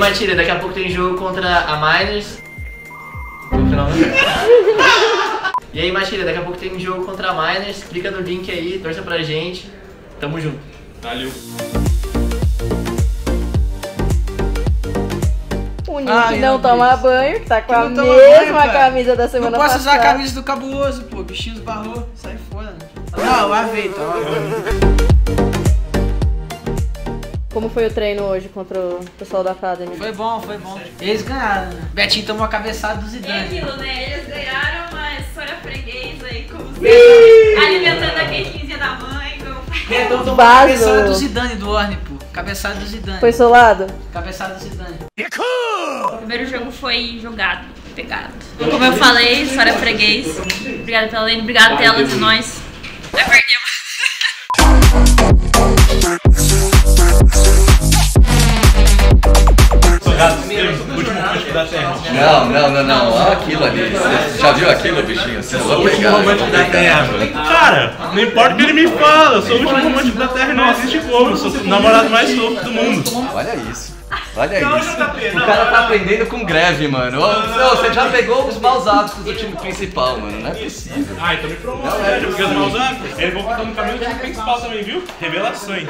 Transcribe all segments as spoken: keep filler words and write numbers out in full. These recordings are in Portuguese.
Matilha, daqui a pouco tem jogo contra a Miners. No final. E aí, Matilha, daqui a pouco tem jogo contra a Miners. Clica no link aí, torça pra gente. Tamo junto. Valeu. O Nick ah, não toma Deus. banho, que tá com que a mesma banho, camisa da semana passada. Não posso passada. usar a camisa do Cabuloso, pô. Bichinho esbarrou, sai fora. Não, o Aveito, Como foi o treino hoje contra o pessoal da Academy? Foi bom, foi bom. Eles ganharam, né? Betinho tomou a cabeçada do Zidane. É aquilo, né? Eles ganharam, mas Sora freguês aí, como sempre. Alimentando a quequinha da mãe. Betão tomou a cabeçada do Zidane do Orne, pô. Cabeçada do Zidane. Foi solado? Cabeçada do Zidane. O primeiro jogo foi jogado, pegado. Como eu falei, Sora freguês. Obrigada pela Lene, obrigada Telas e nós. Já perdemos. Não, não, não, não. Olha aquilo ali. Você já viu aquilo, bichinho? Você não vai pegar. Romântico da Terra. Cara, não importa o que ele me fala, eu sou o último romântico da Terra e não existe como. Eu sou o namorado mais louco do mundo. Olha isso. Olha isso. O cara tá aprendendo com greve, mano. Não, você já pegou os maus hábitos do time principal, mano. Não é possível. Ah, então me promove, velho. Porque os maus hábitos. Ele vou botar no caminho do time principal também, viu? Revelações.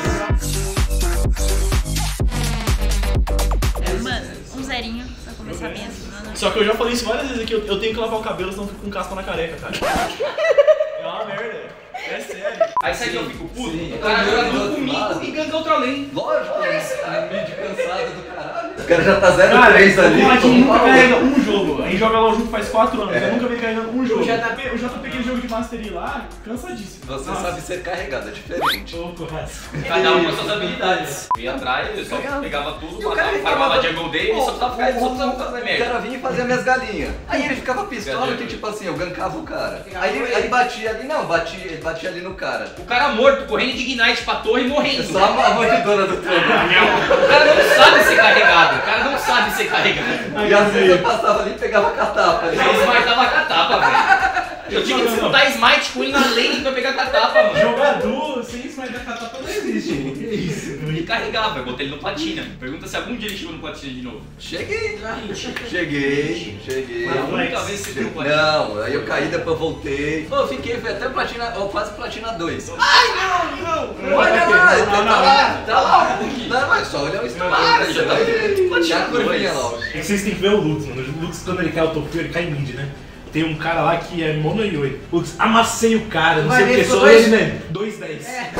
Mano, um zerinho pra começar bem a semana. Só que eu já falei isso várias vezes aqui, eu, eu tenho que lavar o cabelo, senão eu fico com caspa na careca, cara. É uma merda. É sério. Aí sai que eu fico puto. O cara jogando comigo e ganha outro além. Lógico, é isso, cara. Mídia cansada do caralho. O cara já tá zero três ali. O Ladinho nunca carrega um jogo. A gente joga lá junto faz quatro anos. É. Eu nunca vi carregando um jogo. O J P, eu já tô pegando jogo de Mastery lá, cansadíssimo. Você Nossa. sabe ser carregado, é diferente. Cada um com suas habilidades. Eu ia atrás, eu só pegava tudo, farmava Jungle Day e só precisava ficar só precisava fazer merda. O cara vinha e fazia minhas galinhas. Aí ele ficava pistola, que tipo assim, eu gankava o cara. Aí ele, aí batia ali, não, batia, ele batia ali no cara. O cara morto, correndo de Ignite pra torre e morrendo. É só a mordidora do trono. O cara não sabe ser carregado. O cara não sabe ser carregado. E às vezes eu passava ali e pegava a catapa. Eu smitava a catapa, velho. Eu tinha que disputar smite com ele na lane pra pegar a catapa, mano. Jogador sem smite da catapa não existe. Que isso? Ele carregava, eu botei ele no platina. Pergunta se algum dia ele chegou no platina de novo. Cheguei. Cheguei, cheguei. Foi a única vez que você chegou no platina. Não, aí eu caí, depois eu voltei. Pô, eu fiquei, fui até platina, ó, quase platina dois. Ai, não, não. Olha lá, tá lá, tá lá. Não, mas só olhar o histórico. Já tá platina a curvinha lá. É que vocês têm que ver o Lux, mano. O Lux, quando ele cai o top, ele cai em mid, né? Tem um cara lá que é mono Yoi. Lux, amassei o cara, não sei o que, sou ele, né? dois dez. É.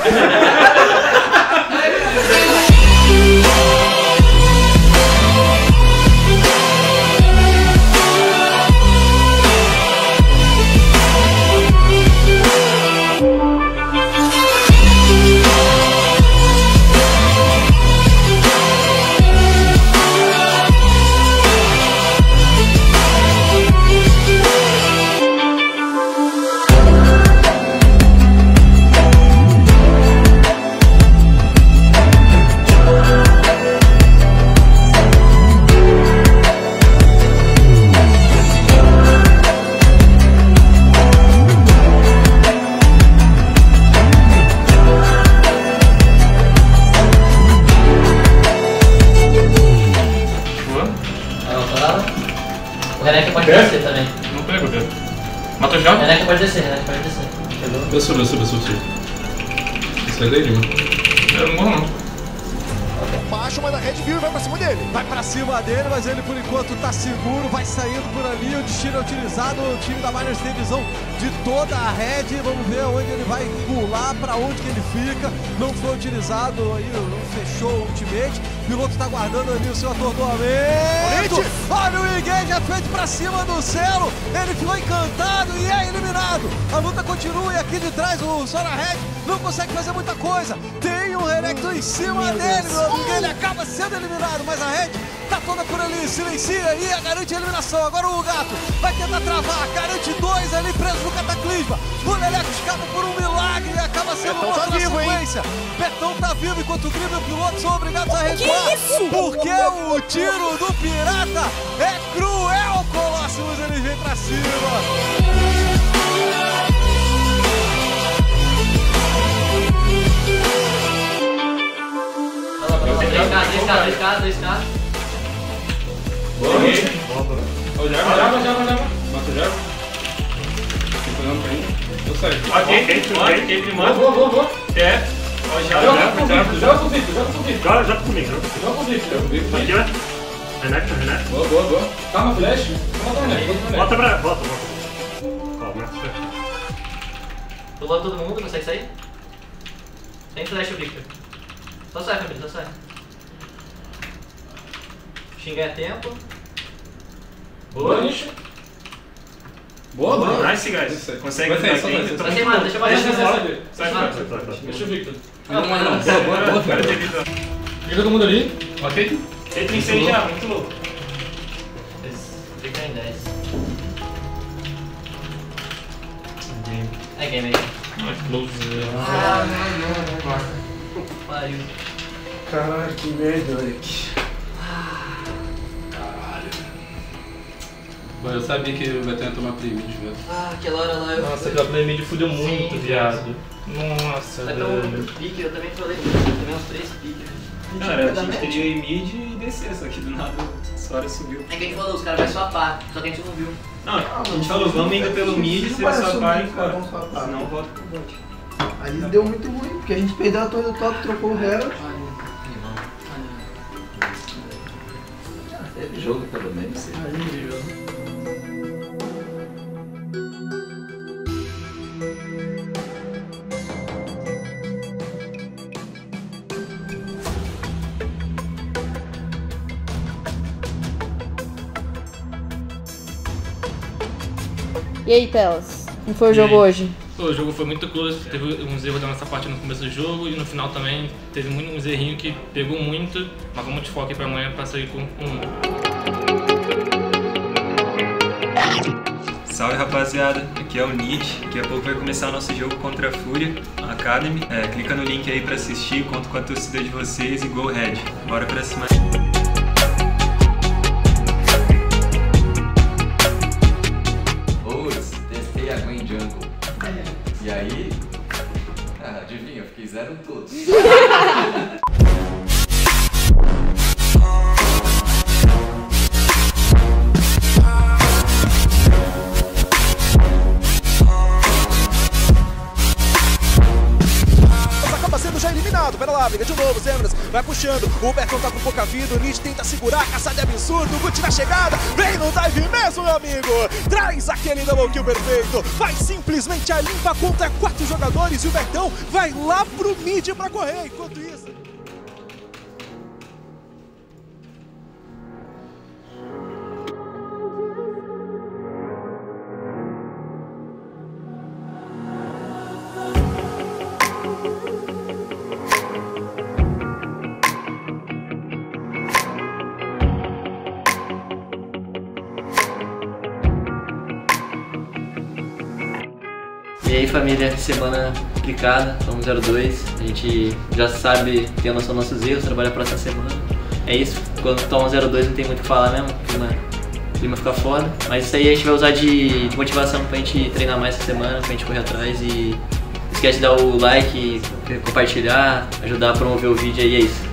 O Renek pode descer também. Não pego, velho. Matou já? O Renek pode descer, o Renek pode descer. Eu subo, eu subo, eu subo. Isso é dele, mano. Eu não morro não. Baixo, mas a Red viu e vai pra cima dele. Vai pra cima dele, mas ele por enquanto tá seguro, vai saindo por ali. O destino é utilizado, o time da Miners tem visão de toda a Red. Vamos ver onde ele vai pular, pra onde que ele fica. Não foi utilizado aí, não fechou o ultimate. O piloto tá guardando ali o seu atordoamento. Olha o engage, é feito pra cima do Celo. Ele ficou encantado e é eliminado. A luta continua e aqui de trás o Sora Red não consegue fazer muita coisa. Tem um Renekton em cima dele, meu amigo. Ele acaba sendo eliminado, mas a Red tá toda por ali, silencia e garante a eliminação. Agora o Gato vai tentar travar, garante dois ali preso no Cataclisma. O Leleco escapa por um milagre e acaba sendo Betão morto tá na vivo, sequência. Betão tá vivo enquanto o Grêmio e o piloto são obrigados a recuar. Porque o tiro do Pirata é cruel, Colossus, ele vem pra cima. dois K, dois K, dois K. Boa. Ó, Java, Java, Java, Java. Mata o Java. Funcionando pra mim. Deu certo. Ok, ok, ok, primado. Boa, boa, boa. É. Ó, Java, Java, Java. Joga com o Victor, joga com o Victor. Joga, joga comigo. Joga com o Victor. Aqui, ó. Renato, Renato. Boa, boa, boa. Calma, flash. Bota o Renato, bota o Renato. Volta pra... Volta, volta. Calma, Tô lá todo mundo, consegue sair? Sem flash o Victor. Só sai, família, só sai. Xingar é tempo. Boa. Boa, boa. Nice, guys. Consegue Vai ficar sair, aqui. Vai ser mano, deixa eu Deixa baixar. eu saber. Sai, sai, sai, sai. Deixa o Victor. Não, não, não. Boa, boa, boa, cara. Fica todo mundo ali. Ok? Entra em seis já, muito louco. Fica em dez. É game aí. Ah, não, não. Pariu. Caralho, que merda, moleque. Mano, eu sabia que o Beto ia tomar playmid, velho. Ah, aquela hora lá eu... Nossa, aquela playmid fudeu muito, viado. Nossa, Vai velho. tomar um pique, eu também falei. Também uns três piques. Cara, a gente teria ir mid e descer, só que do nada a história subiu. É que a gente falou, os caras vão swapar, só que a gente não viu. Não, a gente falou, vamos indo pelo mid, se ele swapar, vamos swapar. senão volta pro bot. Aí deu muito ruim, porque a gente perdeu a torre do top, trocou o Herald. Teve jogo pelo menos. E aí, Telas? Como foi o jogo hoje? Pô, o jogo foi muito close, teve uns erros da nossa parte no começo do jogo e no final também teve muito, uns errinhos que pegou muito, mas vamos de foco aí pra amanhã pra sair com um. Salve rapaziada, aqui é o Nid, daqui a pouco vai começar o nosso jogo contra a Fúria Academy. É, clica no link aí pra assistir, conto com a torcida de vocês e go Red. Bora pra cima. Testei a Gwen Jungle. E aí, ah, adivinha, eu fiquei zero todos. Acaba sendo já eliminado. Pera lá, briga de novo. Zembras vai puxando. O Bertão tá com pouca vida. O Nid tenta segurar. Caçada de absurdo. O Gucci na chegada. Vem no dive mesmo, meu amigo. Traz aquele double kill perfeito. Vai simplesmente a limpa contra quatro jogadores. E o Bertão vai lá pro mid pra correr. Enquanto isso... E aí família, semana complicada, vamos zero dois, a gente já sabe, tem a noção dos nossos erros, trabalha pra essa semana. É isso, quando toma zero dois não tem muito o que falar mesmo, o clima, o clima fica foda. Mas isso aí a gente vai usar de, de motivação pra gente treinar mais essa semana, pra gente correr atrás e não esquece de dar o like, compartilhar, ajudar a promover o vídeo aí, é isso.